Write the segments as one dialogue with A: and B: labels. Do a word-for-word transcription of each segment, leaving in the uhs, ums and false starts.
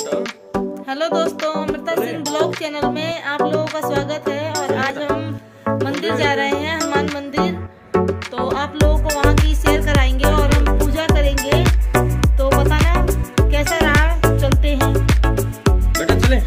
A: Hello दोस्तों, Amrita Singh blog channel में आप लोगों का स्वागत है। और आज हम मंदिर जा रहे हैं, हनुमान मंदिर। तो आप लोगों को वहां की सैर कराएंगे और हम पूजा करेंगे। तो बताना कैसा रहा, चलते हैं
B: बेटा, चले।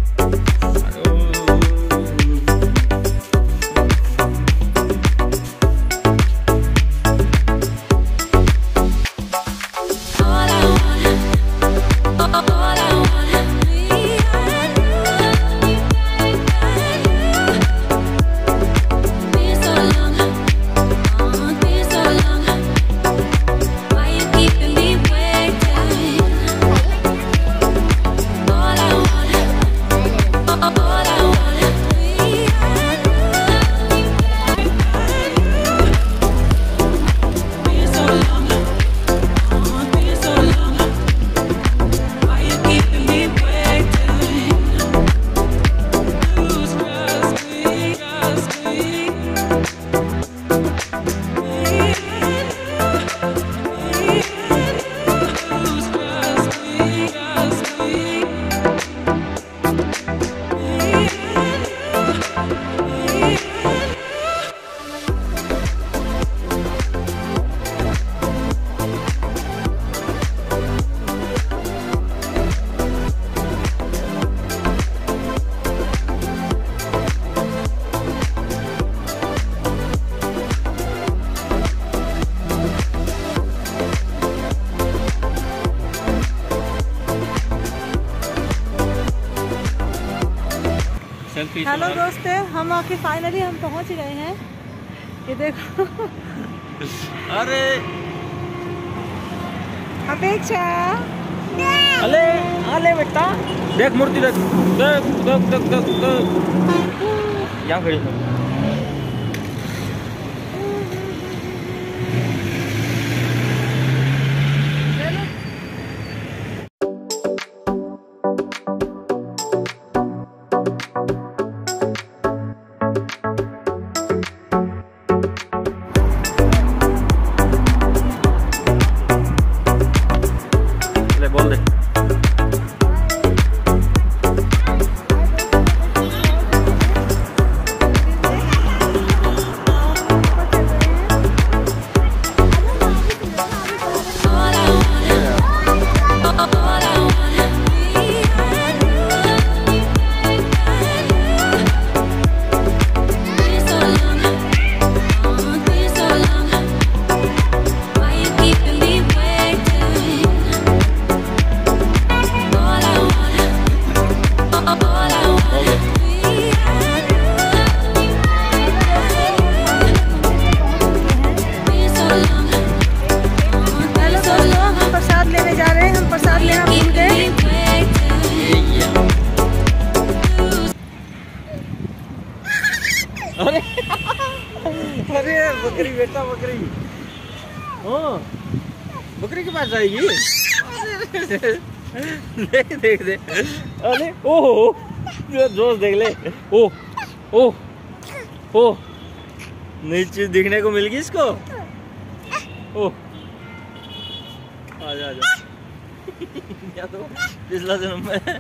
A: हेलो दोस्तों, हम आके फाइनली हम पहुंच गए हैं। ये देखो।
B: अरे
A: अपेक्षा,
B: अले अले बेटा, देख मूर्ति, देख देख देख देख देख देख यहाँ खड़ी है। बोल दे। अरे अरे बकरी बेटा, बकरी हाँ बकरी के पास जाएगी। देख देख देख, अरे ओह जोश देख ले। ओह ओह ओह नई चीज दिखने को मिल गई इसको। ओह आजा आजा। या तो पिछला जन्म में।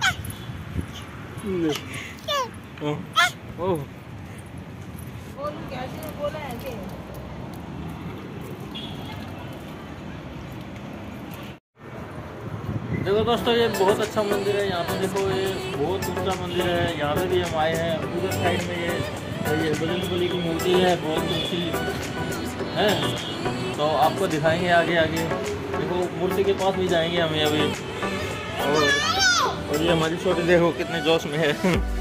B: ओह ओह
A: बोला है कि
B: देखो दोस्तों, ये बहुत अच्छा मंदिर है। यहाँ पे देखो, ये बहुत ऊंचा मंदिर है। यहाँ पे भी हम आए हैं। उधर साइड में ये ये बजरंगबली की मूर्ति है, बहुत ऊंची है। तो आपको दिखाएंगे आगे आगे। देखो मूर्ति के पास भी जाएंगे हमें अभी। और, और ये हमारी छोटी देखो कितने जोश में है।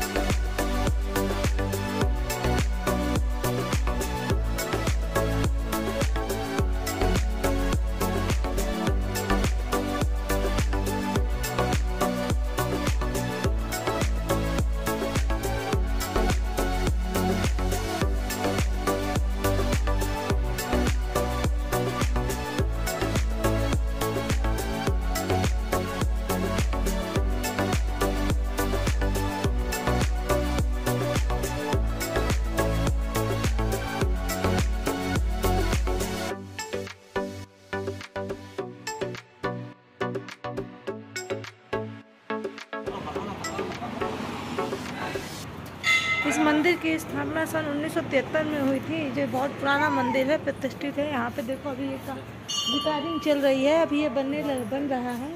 A: इस मंदिर की स्थापना सन उन्नीस सौ तिहत्तर में हुई थी। जो बहुत पुराना मंदिर है, प्रतिष्ठित है। यहाँ पे देखो अभी एक रिपेयरिंग चल रही है, अभी ये बनने लग, बन रहा है।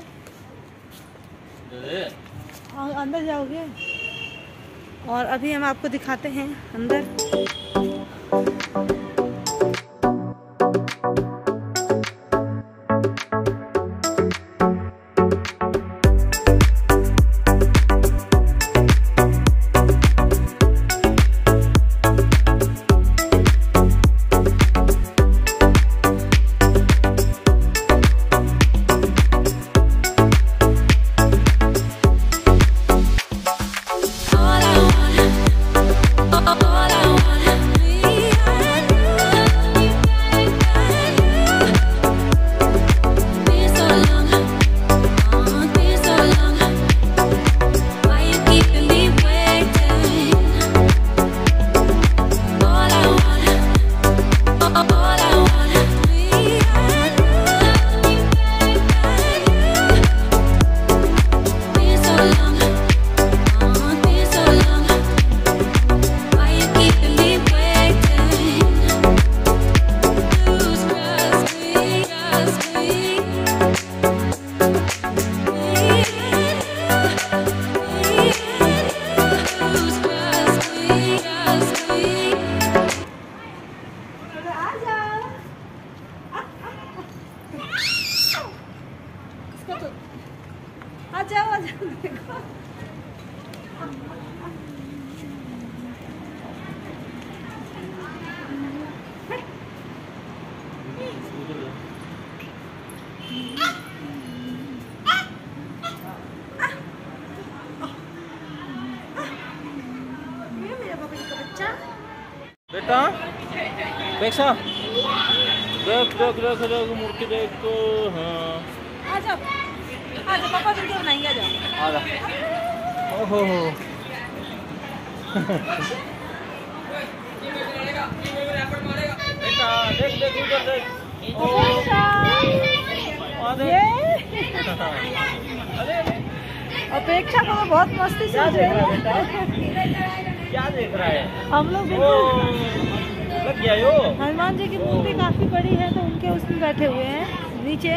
A: आ, अंदर जाओगे और अभी हम आपको दिखाते हैं अंदर। आ जाओ आ जाओ देखो।
B: बेटा पैसा देख देख देख देख मूर्ति देख तो। हाँ
A: आ जाओ आ जाओ, पापा वीडियो बनाएंगे, आ जाओ
B: आ जा। ओहो हो बेटा देख देख उधर देख। अरे
A: अपेक्षा को बहुत मस्ती से देख रहा है
B: बेटा, क्या देख रहा है?
A: हम लोग
B: लग गया यो।
A: हनुमान जी की मूर्ति काफी बड़ी है तो उनके उसमें बैठे हुए हैं नीचे।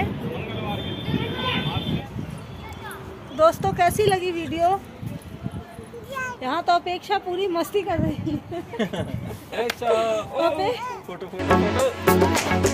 A: दोस्तों कैसी लगी वीडियो? यहाँ तो अपेक्षा पूरी मस्ती कर रही है।
B: Photo photo photo.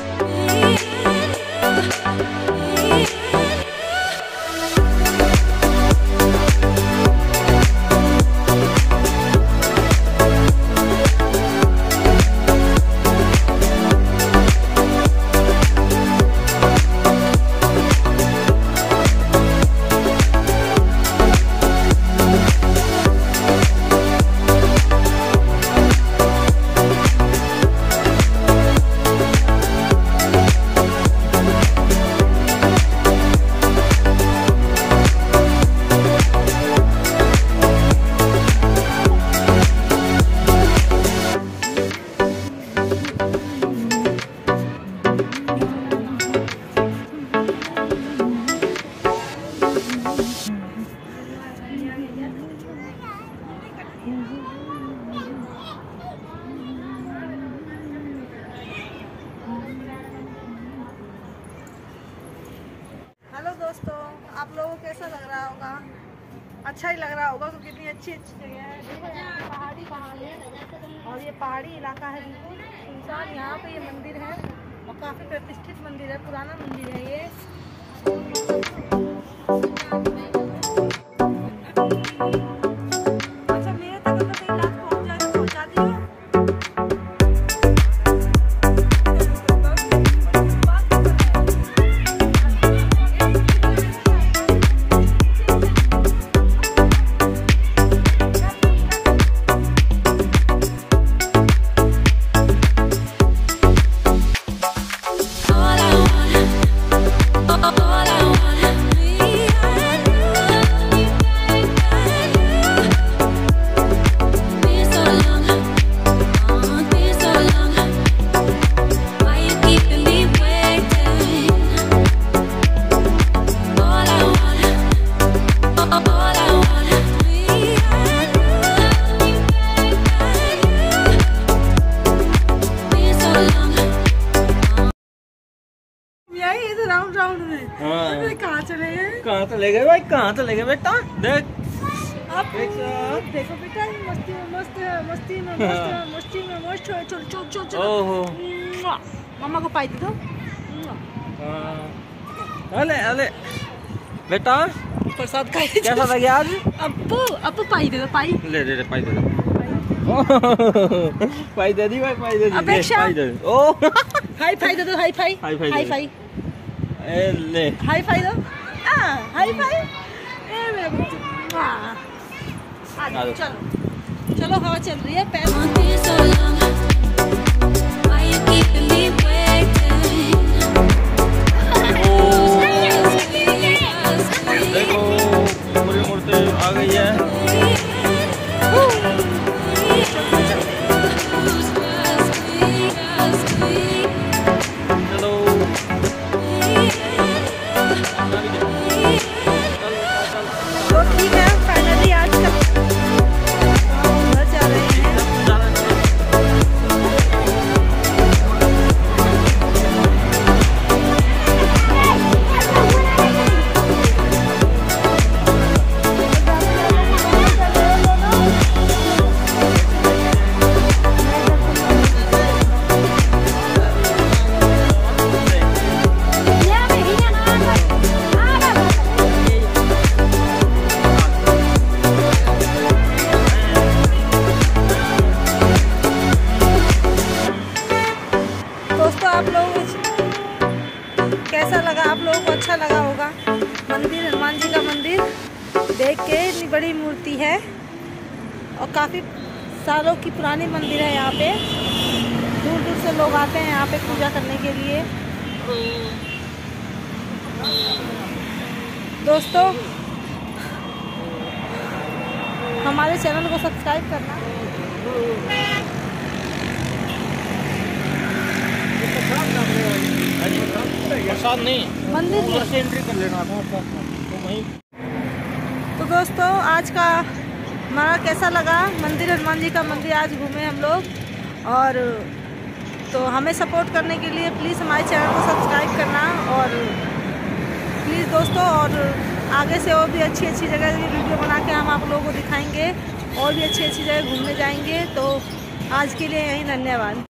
A: हेलो दोस्तों, आप लोगों को कैसा लग रहा होगा? अच्छा ही लग रहा होगा क्योंकि कितनी अच्छी अच्छी जगह है। देखो यहाँ पे पहाड़ी पहाड़ है और ये पहाड़ी इलाका है बिल्कुल सुनसान। यहाँ पे ये मंदिर है और काफ़ी प्रतिष्ठित मंदिर है, पुराना मंदिर है ये। अच्छा मेरे तक अगर कोई इलाज पहुँच जाए तो पहुँचा दियो।
C: All I wanna be, I know.
B: चले गए भाई, कहाँ चले गए बेटा? देख
A: आप देखो बेटा, मस्ती में मस्त है, मस्ती में मस्त है, मस्ती में मस्त है। चल चल चल चल।
B: ओहो,
A: मम्मा को पाई दे दो।
B: अले अले बेटा,
A: प्रसाद खाई।
B: कैसा लग गया आज?
A: अप्पू अप्पू पाई दे दो, पाई
B: ले दे दे, पाई दे दे। पाई दे दी भाई, पाई दे दी।
A: अपेक्षा।
B: पाई दे दे। ओ
A: हाई फाई दे दो, high five,
B: high five
A: high
B: दे।
A: फाई,
B: ए ले,
A: हाई फाई दो। आ हाई फाई। ए मेरा बच्चा, आ
B: आ जाओ।
A: चलो चलो, हवा चल रही है। पैर
B: देखो पूरी मूर्ति आ गई है। चलो
A: तो ठीक है, फाइनली आज का हम घर जा रहे हैं। दोस्तों, आप लोग कैसा लगा? आप लोगों को अच्छा लगा होगा। मंदिर, हनुमान जी का मंदिर देख के, इतनी बड़ी मूर्ति है और काफ़ी सालों की पुरानी मंदिर है। यहाँ पे दूर दूर से लोग आते हैं यहाँ पे पूजा करने के लिए। दोस्तों, हमारे चैनल को सब्सक्राइब करना।
B: प्रसाद नहीं,
A: मंदिर में
B: से एंट्री कर लेना था तो वहीं।
A: तो दोस्तों, आज का हमारा कैसा लगा? मंदिर, हनुमान जी का मंदिर आज घूमे हम लोग। और तो हमें सपोर्ट करने के लिए प्लीज़ हमारे चैनल को सब्सक्राइब करना। और प्लीज़ दोस्तों, और आगे से और भी अच्छी अच्छी जगह की वीडियो बना के हम आप लोगों को दिखाएंगे, और भी अच्छी अच्छी जगह घूमने जाएंगे। तो आज के लिए यही, धन्यवाद।